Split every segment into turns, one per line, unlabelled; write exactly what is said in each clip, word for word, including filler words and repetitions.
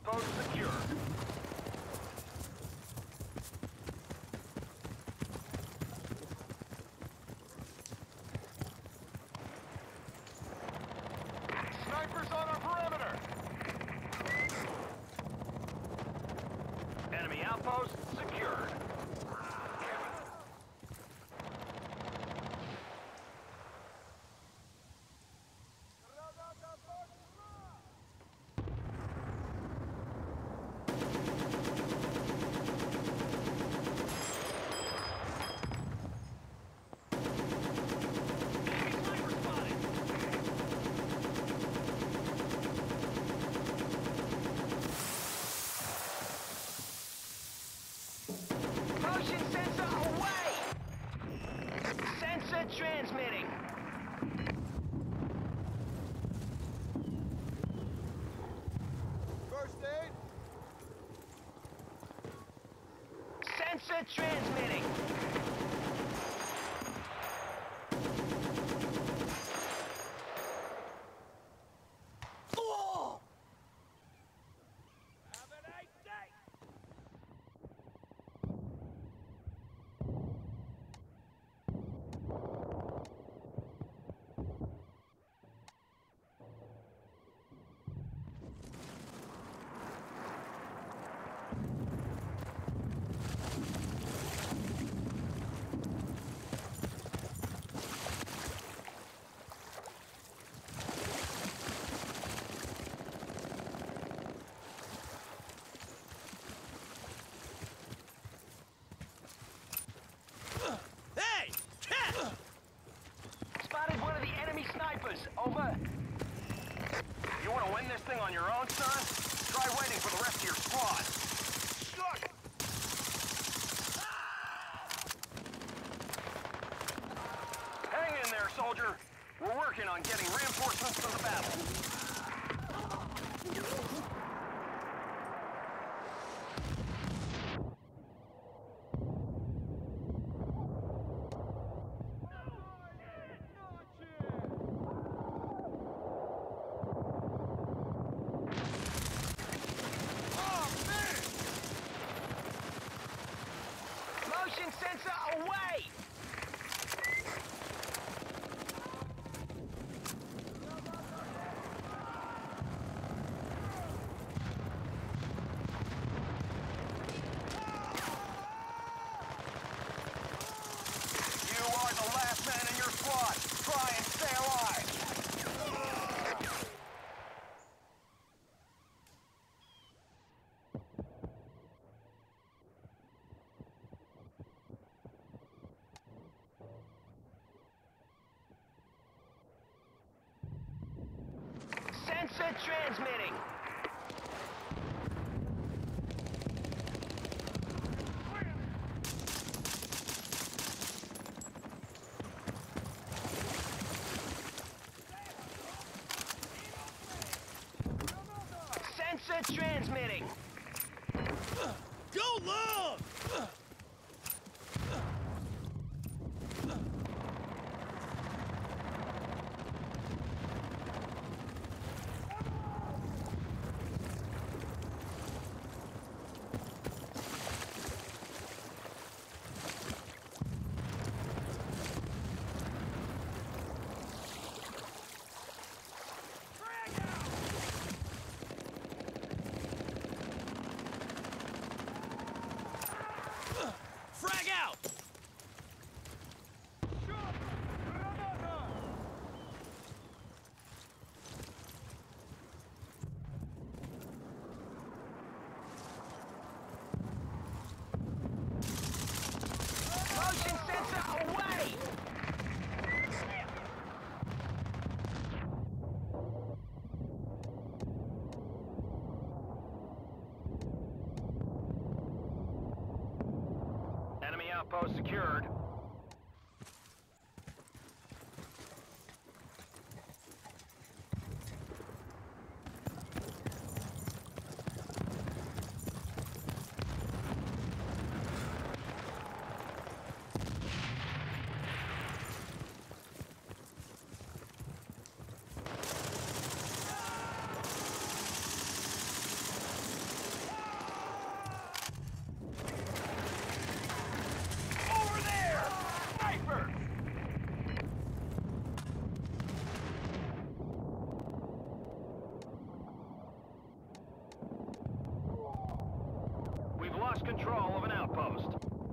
outpost secure. Snipers on our perimeter! Enemy outpost secured.
Motion sensor away! Sensor transmitting.
First aid.
Sensor transmitting. Oh!
Have a nice day.
Hey! Cat!
Spotted one of the enemy snipers. Over.
You want to win this thing on your own, son? Try waiting for the rest of your squad. Shut! Hang in there, soldier. We're working on getting reinforcements for the battle.
Motion sensor away!
You are the last man in your squad. Try and stay alive.
Sensor transmitting. Sensor transmitting.
Go long! Frag out!
Motion sensor away!
Enemy outpost secured. control of an outpost.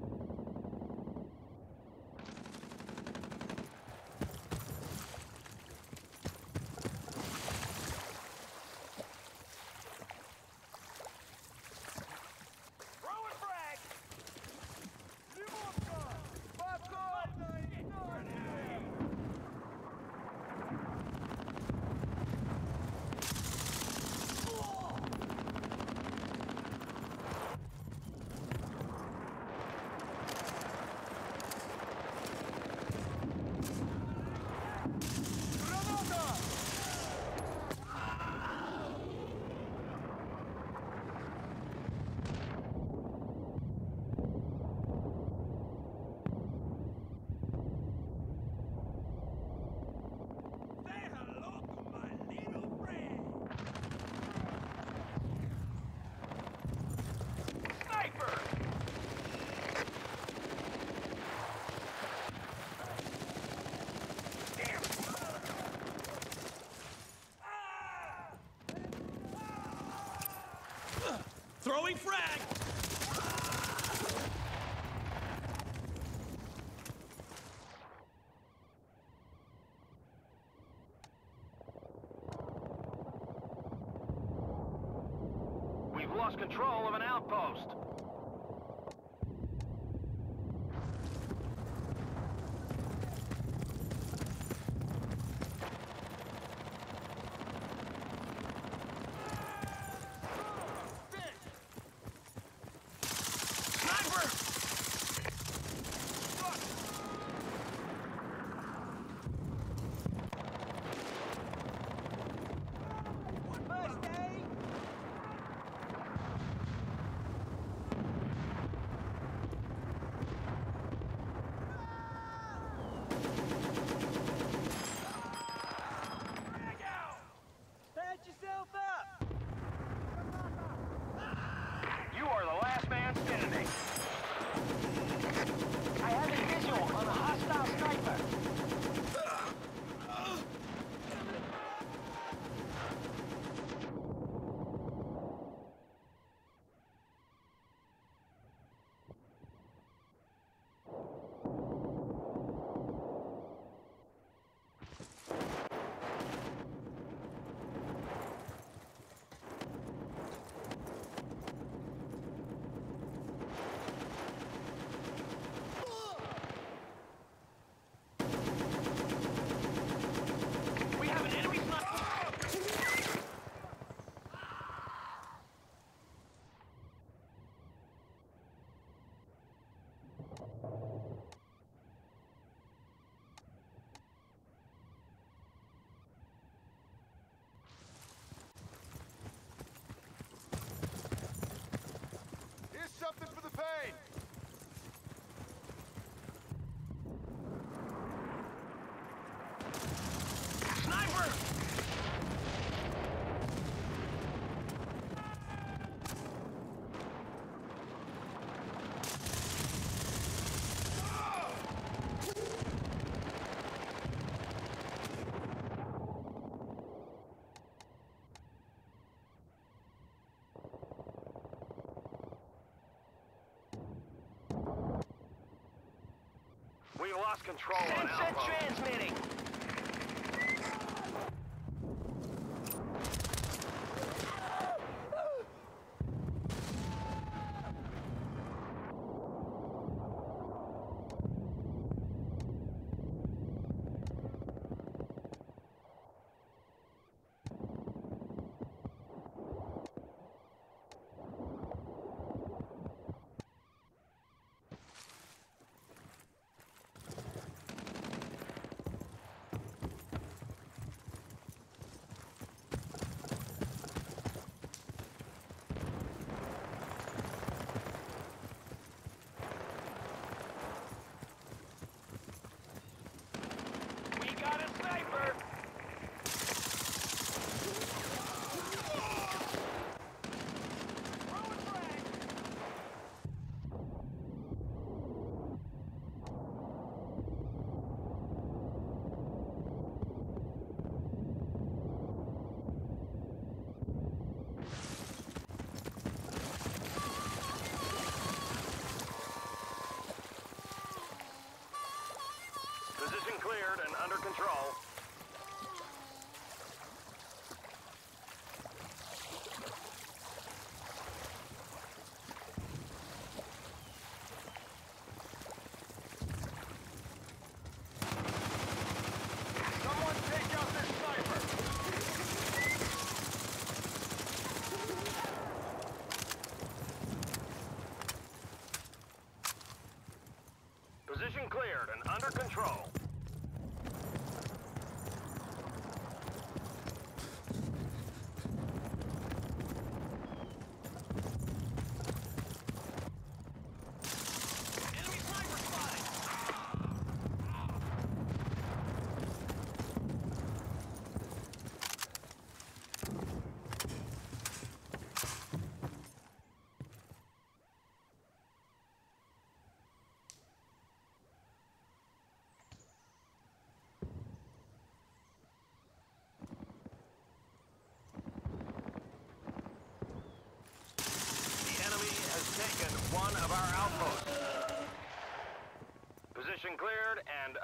Throwing frag!
We've lost control of an outpost. You are the last man standing.
I have a visual on a hostile sniper.
Something for the pain! Sniper! We lost control on
Sensor
outpost.
transmitting.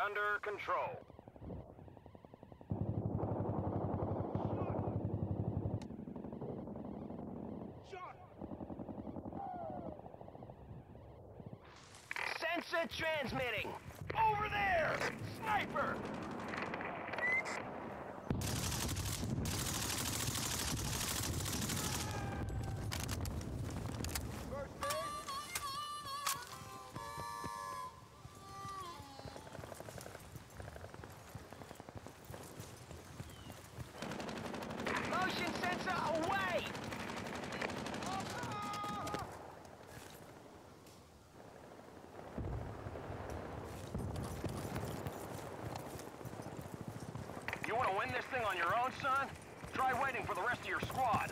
under control.
Sensor transmitting. Over there! Sniper! Motion sensor away!
You want to win this thing on your own, son? Try waiting for the rest of your squad.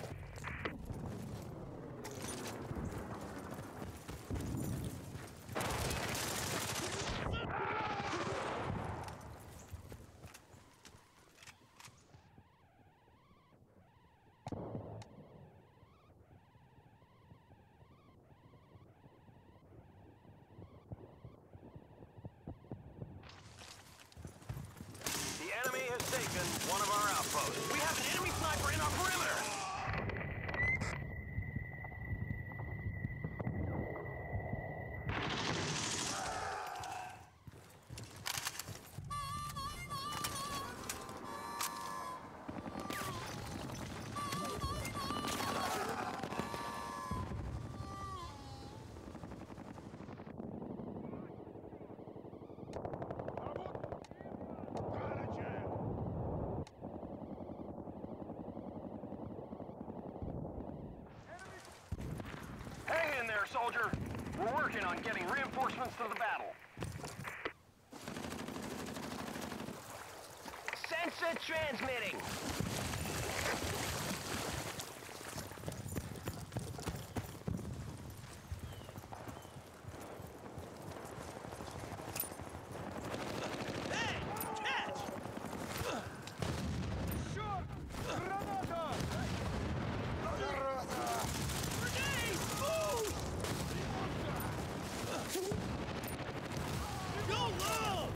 The enemy has taken one of our outposts.
We have an enemy sniper in our perimeter!
Hang in there, soldier. We're working on getting reinforcements to the battle.
Sensor transmitting.
Hey! Catch! Grenade! Move! Go low!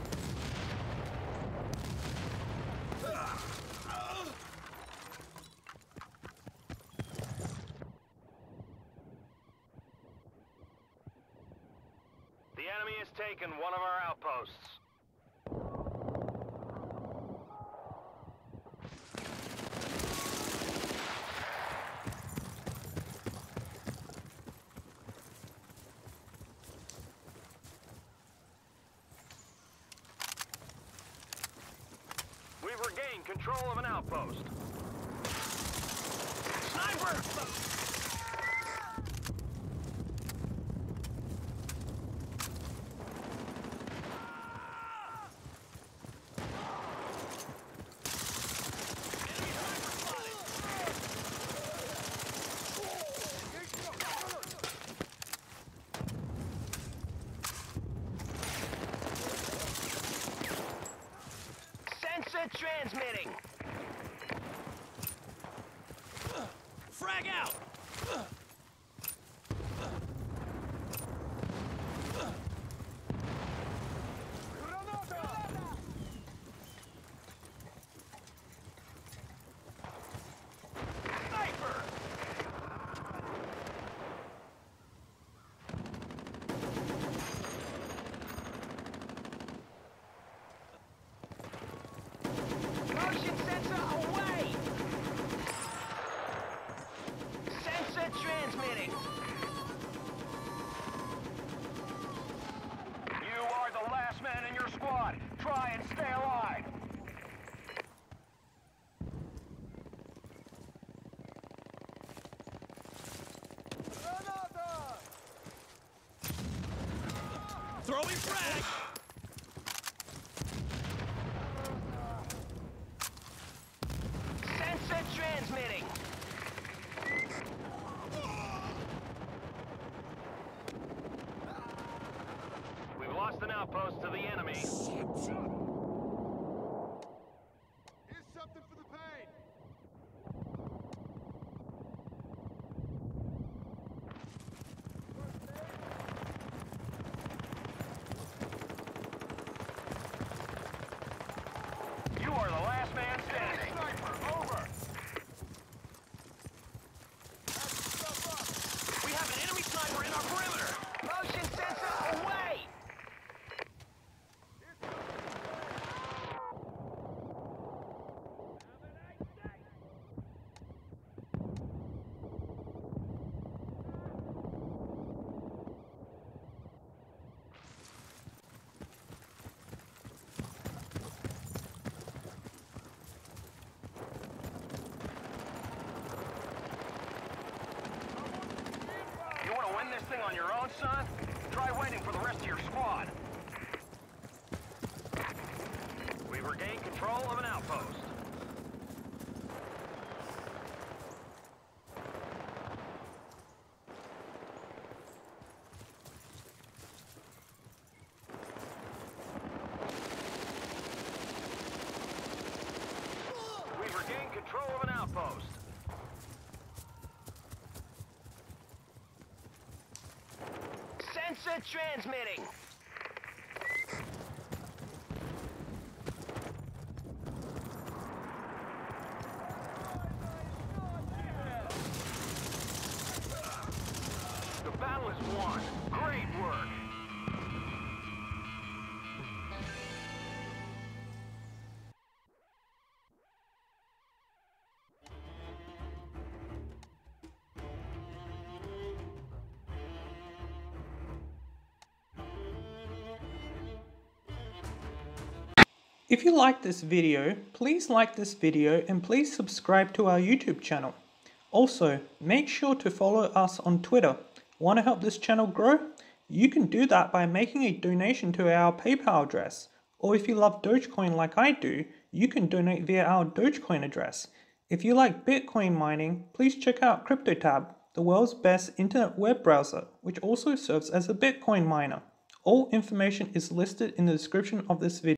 The enemy has taken one of our outposts. We've regained control of an outpost.
Sniper! Sensor transmitting.
Frag out!
Sniper! Motion sensor away! Sensor transmitting.
You are the last man in your squad. Try and stay alive.
Throwing frag!
Sensor transmitting.
We've lost an outpost to the enemy.
Here's something for the pain.
thing on your own, son? Try waiting for the rest of your squad. We've regained control of an outpost. We've regained control of an outpost.
Sensor transmitting.
The battle is won. Great work.
If you like this video, please like this video and please subscribe to our YouTube channel. Also, make sure to follow us on Twitter. Want to help this channel grow? You can do that by making a donation to our PayPal address. Or if you love Dogecoin like I do, you can donate via our Dogecoin address. If you like Bitcoin mining, please check out CryptoTab, the world's best internet web browser, which also serves as a Bitcoin miner. All information is listed in the description of this video.